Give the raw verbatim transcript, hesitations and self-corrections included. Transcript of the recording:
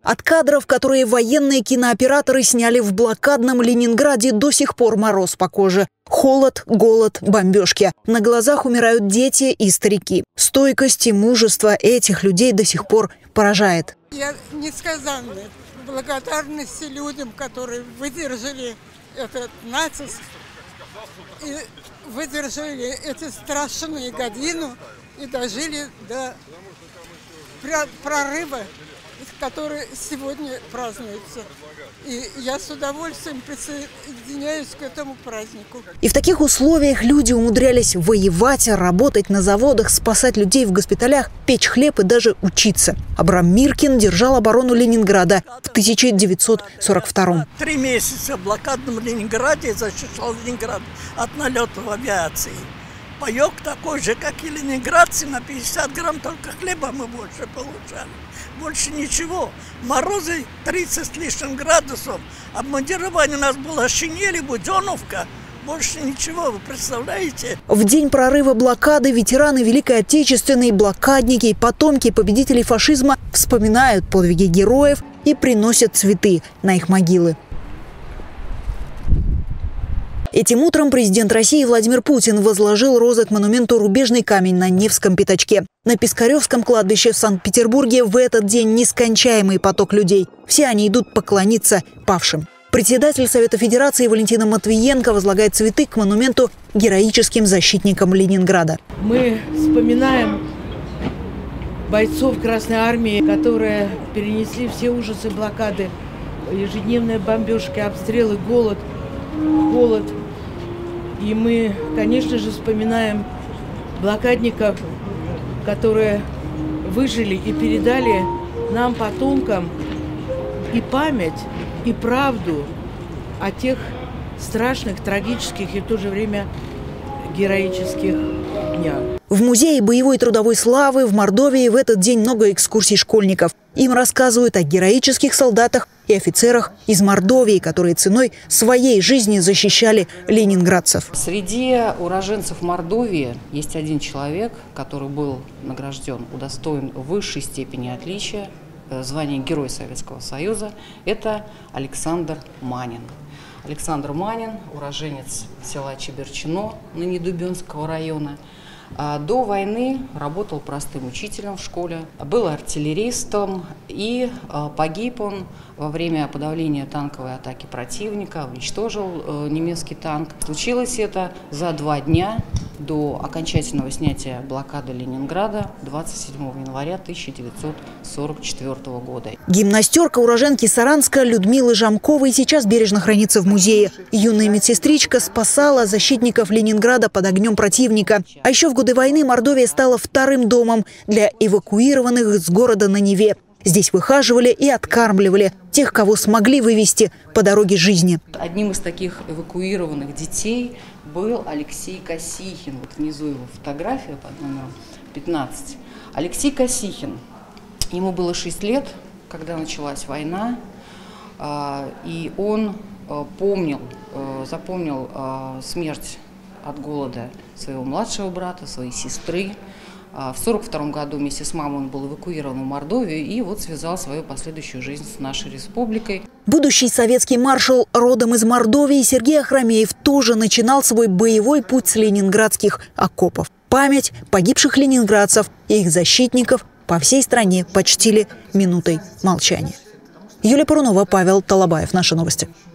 От кадров, которые военные кинооператоры сняли в блокадном Ленинграде, до сих пор мороз по коже. Холод, голод, бомбежки. На глазах умирают дети и старики. Стойкость и мужество этих людей до сих пор поражает. Я несказанно благодарности людям, которые выдержали этот натиск и выдержали эти страшные годины и дожили до прорыва, который сегодня празднуется. И я с удовольствием присоединяюсь к этому празднику. И в таких условиях люди умудрялись воевать, работать на заводах, спасать людей в госпиталях, печь хлеб и даже учиться. Абрам Миркин держал оборону Ленинграда в тысяча девятьсот сорок втором. Три месяца в блокадном Ленинграде защищал Ленинград от налетов авиации. Паёк такой же, как и ленинградцы, на пятьдесят грамм только хлеба мы больше получали. Больше ничего. Морозы тридцать с лишним градусов. Обмундирование у нас было шинели, буденовка. Больше ничего, вы представляете? В день прорыва блокады ветераны Великой Отечественной, блокадники и потомки победителей фашизма вспоминают подвиги героев и приносят цветы на их могилы. Этим утром президент России Владимир Путин возложил розы к монументу «Рубежный камень» на Невском пятачке. На Пискаревском кладбище в Санкт-Петербурге в этот день нескончаемый поток людей. Все они идут поклониться павшим. Председатель Совета Федерации Валентина Матвиенко возлагает цветы к монументу героическим защитникам Ленинграда. Мы вспоминаем бойцов Красной Армии, которые перенесли все ужасы блокады, ежедневные бомбежки, обстрелы, голод, холод. И мы, конечно же, вспоминаем блокадников, которые выжили и передали нам, потомкам, и память, и правду о тех страшных, трагических и в то же время героических днях. В музее боевой трудовой славы в Мордовии в этот день много экскурсий школьников. Им рассказывают о героических солдатах и офицерах из Мордовии, которые ценой своей жизни защищали ленинградцев. Среди уроженцев Мордовии есть один человек, который был награжден, удостоен высшей степени отличия, звания Герой Советского Союза. Это Александр Манин. Александр Манин, уроженец села Чеберчино, ныне Дубенского района. До войны работал простым учителем в школе, был артиллеристом, и погиб он во время подавления танковой атаки противника, уничтожил немецкий танк. Случилось это за два дня до окончательного снятия блокады Ленинграда двадцать седьмого января тысяча девятьсот сорок четвёртого года. Гимнастерка уроженки Саранска Людмилы Жамковой сейчас бережно хранится в музее. Юная медсестричка спасала защитников Ленинграда под огнем противника. А еще в годы войны Мордовия стала вторым домом для эвакуированных с города на Неве. Здесь выхаживали и откармливали тех, кого смогли вывести по дороге жизни. Одним из таких эвакуированных детей был Алексей Косихин. Вот внизу его фотография под номером пятнадцать. Алексей Косихин. Ему было шесть лет, когда началась война, и он помнил, запомнил смерть от голода своего младшего брата, своей сестры. В сорок втором году вместе с мамой он был эвакуирован в Мордовию и вот связал свою последующую жизнь с нашей республикой. Будущий советский маршал родом из Мордовии Сергей Охромеев тоже начинал свой боевой путь с ленинградских окопов. Память погибших ленинградцев и их защитников по всей стране почтили минутой молчания. Юлия Парунова, Павел Талабаев. Наши новости.